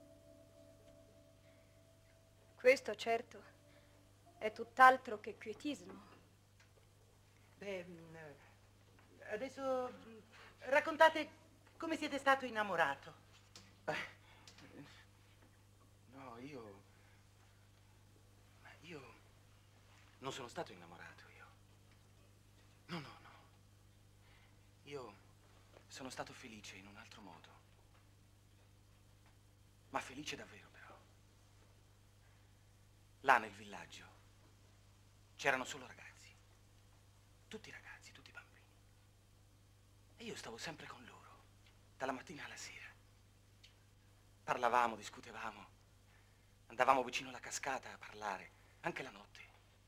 Questo, certo, è tutt'altro che quietismo. Beh, mh, adesso mh, raccontate come siete stato innamorato. No, io... Ma io non sono stato innamorato, io. No, no, no. Io sono stato felice in un altro modo. Ma felice davvero, però. Là nel villaggio c'erano solo ragazzi. Tutti ragazzi, tutti bambini. E io stavo sempre con loro, dalla mattina alla sera. Parlavamo, discutevamo, andavamo vicino alla cascata a parlare, anche la notte.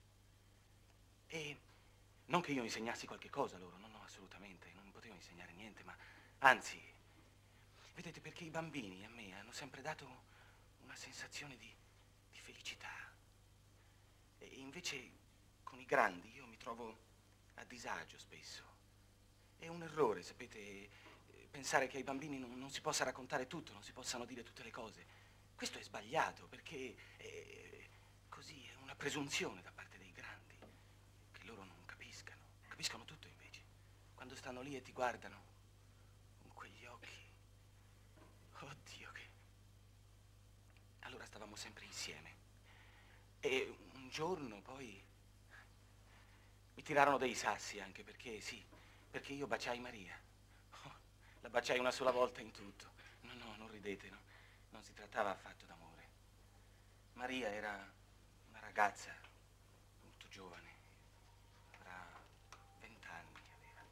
E non che io insegnassi qualche cosa a loro, no, no, assolutamente, non potevo insegnare niente, ma anzi, vedete, perché i bambini a me hanno sempre dato una sensazione di, di felicità. E invece con i grandi io mi trovo a disagio spesso. È un errore, sapete, eh, pensare che ai bambini non, non si possa raccontare tutto, non si possano dire tutte le cose. Questo è sbagliato, perché è, così è una presunzione da parte dei grandi, che loro non capiscano. Capiscono tutto invece. Quando stanno lì e ti guardano con quegli occhi. Oddio che... Allora stavamo sempre insieme. E un giorno poi mi tirarono dei sassi, anche perché, sì, perché io baciai Maria. Oh, la baciai una sola volta in tutto. No, no, non ridete, no. Non si trattava affatto d'amore. Maria era una ragazza molto giovane, avrà vent'anni aveva.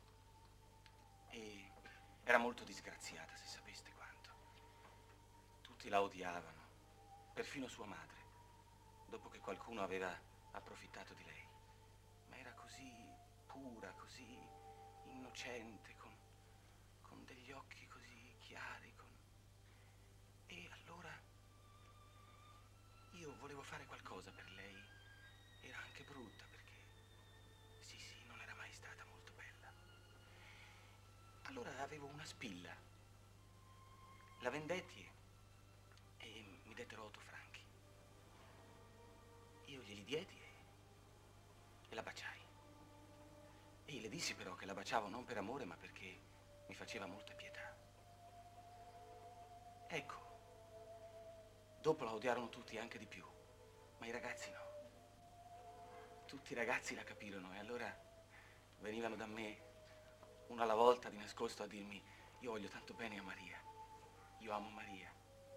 E era molto disgraziata, se sapeste quanto. Tutti la odiavano, perfino sua madre, dopo che qualcuno aveva approfittato di lei. Ma era così pura, così innocente, con, con degli occhi così chiari, con... E allora io volevo fare qualcosa per lei. Era anche brutta perché, sì, sì, non era mai stata molto bella. Allora avevo una spilla. La vendetti e mi dettero otto franchi. Io glieli diedi e, e la baciai. E le dissi però che la baciavo non per amore, ma perché mi faceva molta pietà. Ecco, dopo la odiarono tutti, anche di più, ma i ragazzi no. Tutti i ragazzi la capirono e allora venivano da me, uno alla volta di nascosto, a dirmi: io voglio tanto bene a Maria, io amo Maria.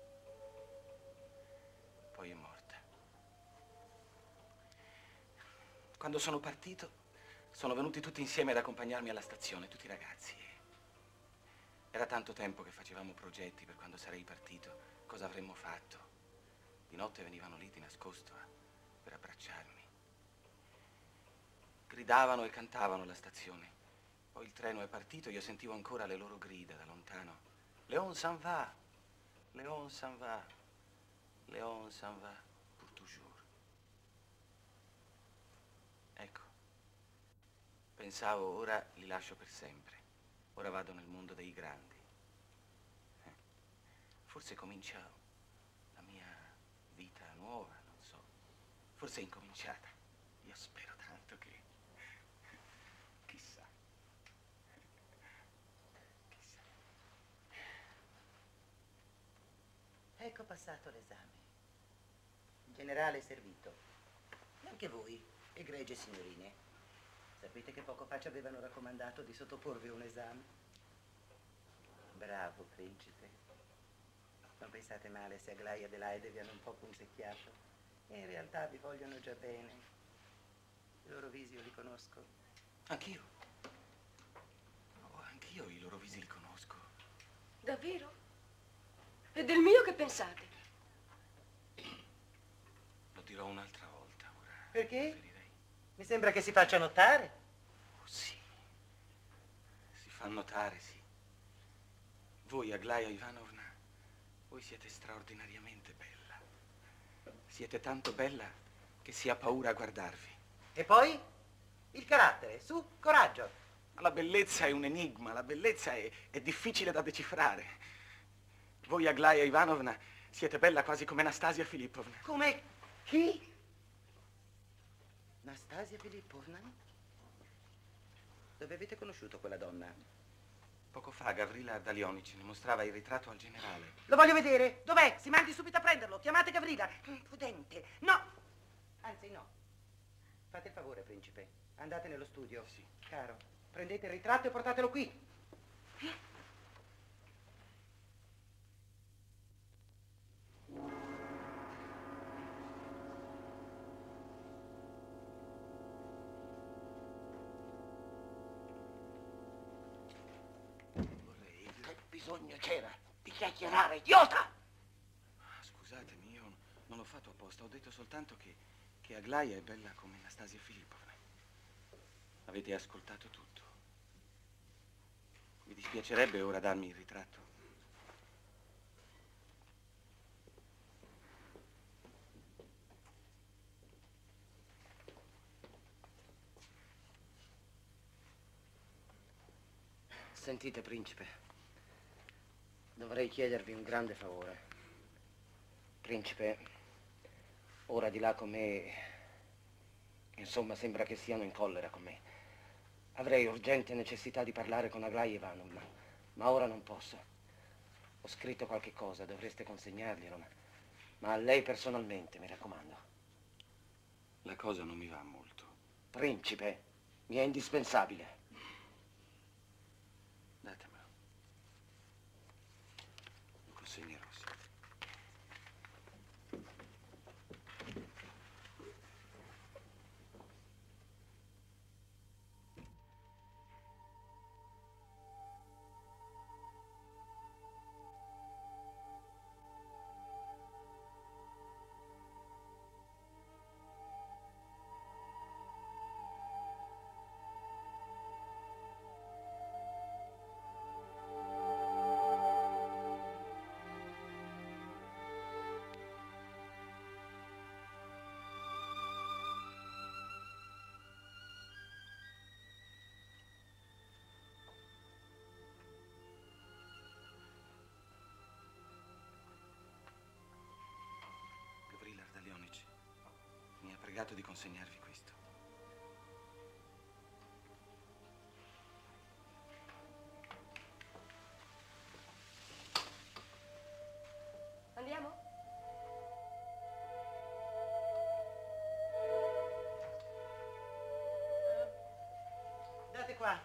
Poi è morta. Quando sono partito, sono venuti tutti insieme ad accompagnarmi alla stazione, tutti i ragazzi. Era tanto tempo che facevamo progetti per quando sarei partito, cosa avremmo fatto. Di notte venivano lì di nascosto a, per abbracciarmi. gridavano e cantavano alla stazione. Poi il treno è partito e io sentivo ancora le loro grida da lontano. Léon s'en va, Léon s'en va, Léon s'en va pour toujours. Ecco, pensavo, ora li lascio per sempre. Ora vado nel mondo dei grandi. Eh, forse comincia la mia vita nuova, non so. Forse è incominciata. Io spero tanto che... Chissà. Chissà. Ecco passato l'esame. Il generale è servito. E anche voi, egregie signorine. Sapete che poco fa ci avevano raccomandato di sottoporvi un esame? Bravo, principe. Non pensate male se Aglaia e Adelaide vi hanno un po' punzecchiato. In realtà vi vogliono già bene. I loro visi io li conosco. Anch'io. Oh, anch'io i loro visi li conosco. Davvero? E del mio che pensate? Lo dirò un'altra volta ora. Perché? Preferirei. Mi sembra che si faccia notare. Oh, sì. Si fa notare, sì. Voi, Aglaia Ivanovna, voi siete straordinariamente bella. Siete tanto bella che si ha paura a guardarvi. E poi? Il carattere, su, coraggio. Ma la bellezza è un enigma, la bellezza è, è difficile da decifrare. Voi, Aglaia Ivanovna, siete bella quasi come Nastasia Filippovna. Come chi? Nastasia Filippovna? Dove avete conosciuto quella donna? Poco fa Gavrila Ardalionic ne mostrava il ritratto al generale. Lo voglio vedere. Dov'è? Si mandi subito a prenderlo. Chiamate Gavrila. Impudente. No. Anzi, no. Fate il favore, principe. Andate nello studio. Sì. Caro, prendete il ritratto e portatelo qui. Vorrei... Bisogno c'era di chiacchierare, idiota! Scusatemi, io non l'ho fatto apposta. Ho detto soltanto che, che Aglaia è bella come Nastasia Filippovna. Avete ascoltato tutto. Vi dispiacerebbe ora darmi il ritratto? Sentite, principe, dovrei chiedervi un grande favore. Principe, ora di là con me, insomma, sembra che siano in collera con me. Avrei urgente necessità di parlare con Aglaia Ivanovna, ma ora non posso. Ho scritto qualche cosa, dovreste consegnarglielo, ma, ma a lei personalmente, mi raccomando. La cosa non mi va molto. Principe, mi è indispensabile. Datemelo. Lo consegnerò, sì. Gavrila Ardalionic mi ha pregato di consegnarvi questo. Andiamo? Uh, date qua.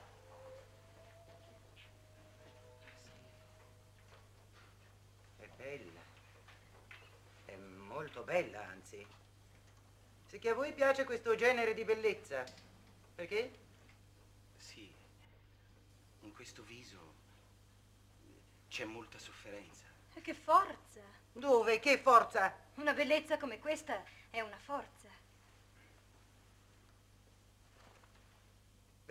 È bella. È molto bella, anzi. Sì che a voi piace questo genere di bellezza. Perché? Sì, in questo viso c'è molta sofferenza. E che forza! Dove? Che forza? Una bellezza come questa è una forza.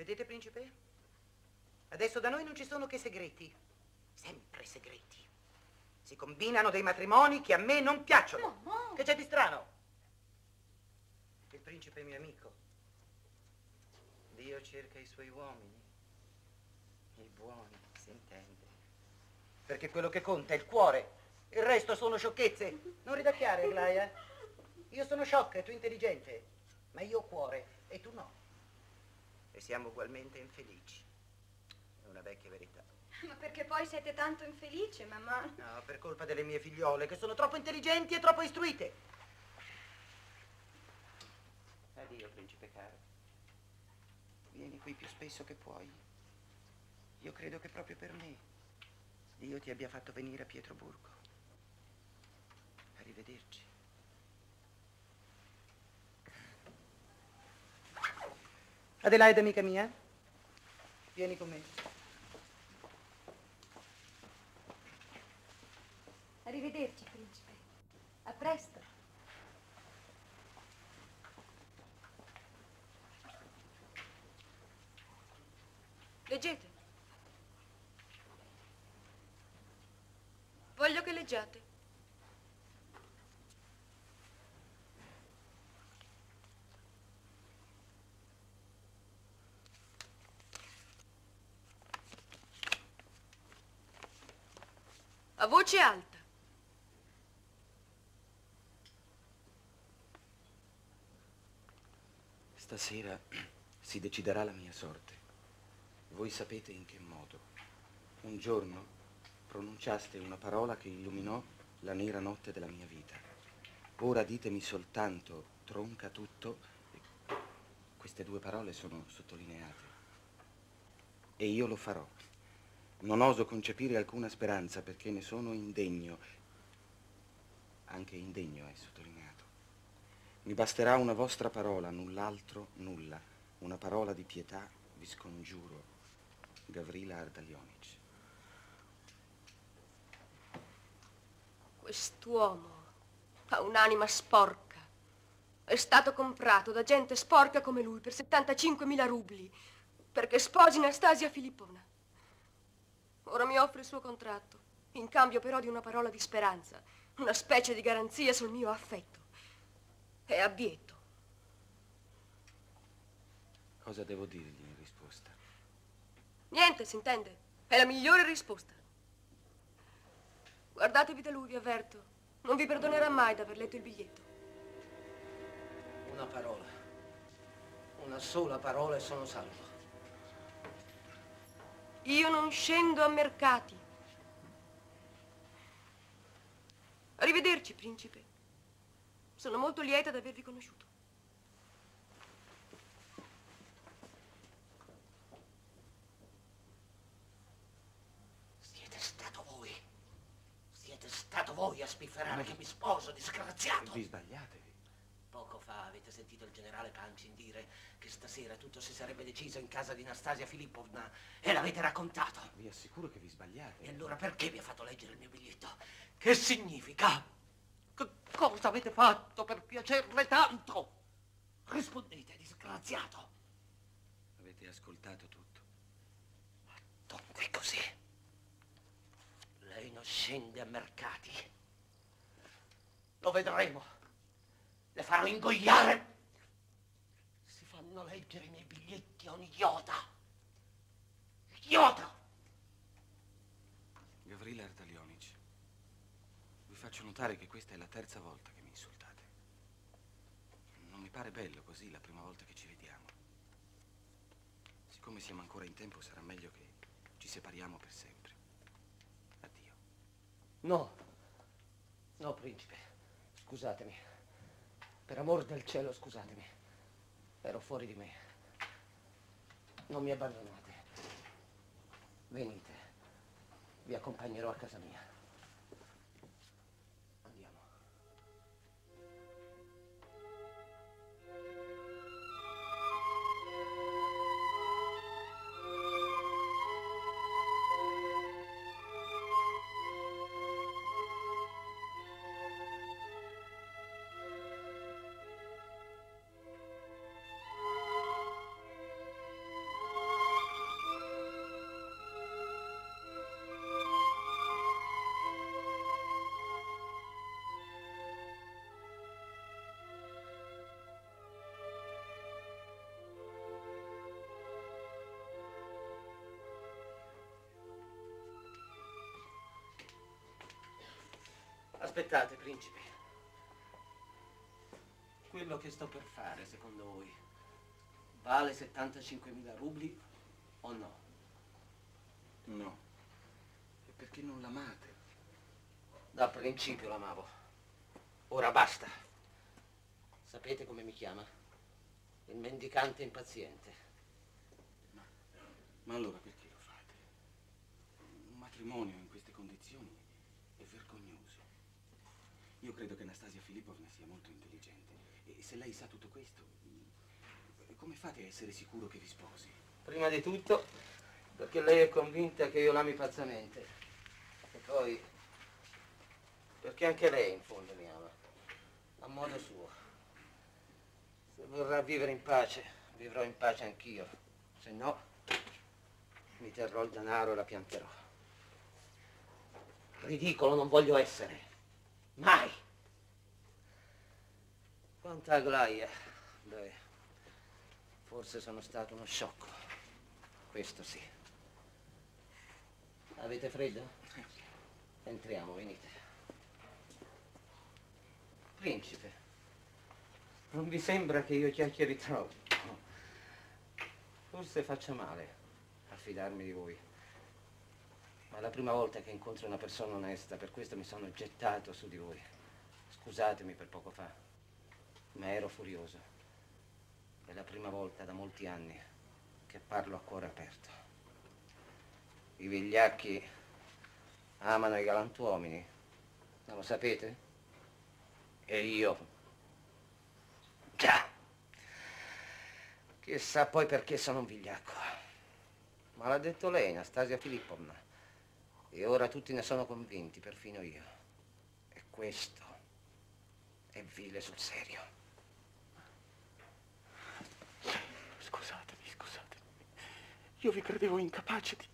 Vedete, principe? Adesso da noi non ci sono che segreti. Sempre segreti. Si combinano dei matrimoni che a me non piacciono. No, no. Che c'è di strano? Il principe è mio amico. Dio cerca i suoi uomini. I buoni, si intende. Perché quello che conta è il cuore. Il resto sono sciocchezze. Non ridacchiare, Aglaia. Io sono sciocca e tu intelligente. Ma io ho cuore e tu no. E siamo ugualmente infelici. È una vecchia verità. Ma perché poi siete tanto infelice, mamma? No, per colpa delle mie figliole, che sono troppo intelligenti e troppo istruite. Addio, principe caro. Vieni qui più spesso che puoi. Io credo che proprio per me Dio ti abbia fatto venire a Pietroburgo. Arrivederci. Adelaide, amica mia, vieni con me. Arrivederci, principe. A presto. Leggete. Voglio che leggiate. A voce alta. Stasera si deciderà la mia sorte. Voi sapete in che modo. Un giorno pronunciaste una parola che illuminò la nera notte della mia vita. Ora ditemi soltanto, tronca tutto, e queste due parole sono sottolineate. E io lo farò. Non oso concepire alcuna speranza perché ne sono indegno. Anche indegno è sottolineato. Mi basterà una vostra parola, null'altro, nulla. Una parola di pietà, vi scongiuro. Gavrila Ardalionich. Quest'uomo ha un'anima sporca. È stato comprato da gente sporca come lui per settantacinquemila rubli perché sposi Nastasia Filippovna. Ora mi offre il suo contratto, in cambio però di una parola di speranza, una specie di garanzia sul mio affetto. È abbietto. Cosa devo dirgli in risposta? Niente, si intende? È la migliore risposta. Guardatevi da lui, vi avverto. Non vi perdonerà mai d'aver letto il biglietto. Una parola. Una sola parola e sono salvo. Io non scendo a mercati. Arrivederci, principe. Sono molto lieta d'avervi conosciuto. Siete stato voi. Siete stato voi a spifferare che mi sposo, disgraziato. Vi sbagliatevi. Poco fa avete sentito il generale Panchin dire che stasera tutto si sarebbe deciso in casa di Nastasia Filippovna e l'avete raccontato. Vi assicuro che vi sbagliate. E allora perché mi ha fatto leggere il mio biglietto? Che significa? Che cosa avete fatto per piacerle tanto? Rispondete, disgraziato. Avete ascoltato tutto. Dunque così. Lei non scende a mercati. Lo vedremo. Le farò ingoiare. Si fanno leggere i miei biglietti a un idiota. Idiota! Gavrila Ardalionich, vi faccio notare che questa è la terza volta che mi insultate. Non mi pare bello così la prima volta che ci vediamo. Siccome siamo ancora in tempo, sarà meglio che ci separiamo per sempre. Addio. No. No, principe. Scusatemi. Per amor del cielo, scusatemi. Ero fuori di me. Non mi abbandonate. Venite. Vi accompagnerò a casa mia. Andiamo. aspettate, principe. Quello che sto per fare, secondo voi, vale settantacinquemila rubli o no? No. E perché non l'amate? Da principio l'amavo. Ora basta. Sapete come mi chiama? Il mendicante impaziente. Ma, ma allora perché lo fate? Un matrimonio in queste condizioni è vergognoso. Io credo che Anastasia Filippovna sia molto intelligente. E se lei sa tutto questo, come fate a essere sicuro che vi sposi? Prima di tutto, perché lei è convinta che io l'ami pazzamente. E poi, perché anche lei in fondo mi ama, a modo suo. Se vorrà vivere in pace, vivrò in pace anch'io. Se no, mi terrò il denaro e la pianterò. Ridicolo non voglio essere. Mai. Quanto a Aglaia, beh, forse sono stato uno sciocco. Questo sì. Avete freddo? Entriamo, venite. Principe, non vi sembra che io chiacchieri troppo? Forse faccia male a fidarmi di voi. Ma è la prima volta che incontro una persona onesta, per questo mi sono gettato su di voi. Scusatemi per poco fa, ma ero furioso. È la prima volta da molti anni che parlo a cuore aperto. I vigliacchi amano i galantuomini, non lo sapete? E io? Già! Chissà poi perché sono un vigliacco. Ma l'ha detto lei, Anastasia Filippovna. E ora tutti ne sono convinti, perfino io. E questo è vile sul serio. Scusatemi, scusatemi. Io vi credevo incapace di...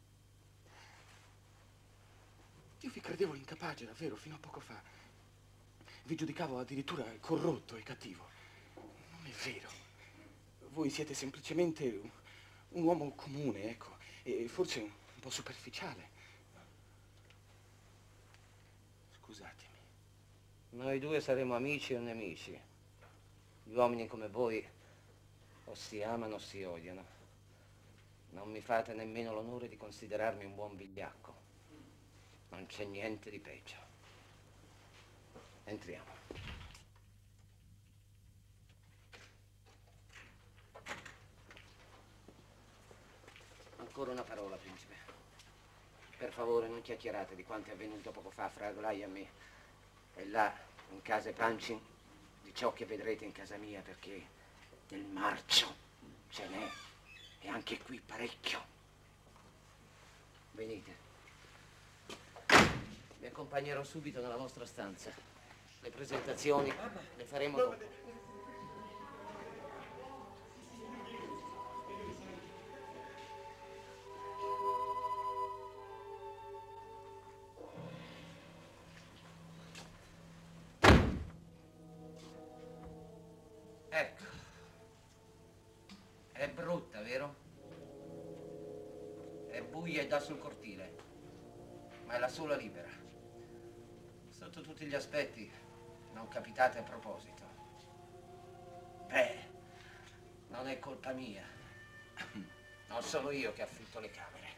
Io vi credevo incapace, davvero, fino a poco fa. Vi giudicavo addirittura corrotto e cattivo. Non è vero. Voi siete semplicemente un, un uomo comune, ecco, e forse un, un po' superficiale. Scusatemi. Noi due saremo amici o nemici. Gli uomini come voi o si amano o si odiano. Non mi fate nemmeno l'onore di considerarmi un buon vigliacco. Non c'è niente di peggio. Entriamo. Ancora una parola, principe. Per favore, non chiacchierate di quanto è avvenuto poco fa fra Aglaia e me. E là, in casa Pancin, di ciò che vedrete in casa mia, perché nel marcio ce n'è, e anche qui parecchio. Venite. Vi accompagnerò subito nella vostra stanza. Le presentazioni le faremo dopo. Ecco. È brutta, vero? È buia e dà sul cortile, ma è la sola libera. Sotto tutti gli aspetti non capitate a proposito. Beh, non è colpa mia. Non sono io che affitto le camere.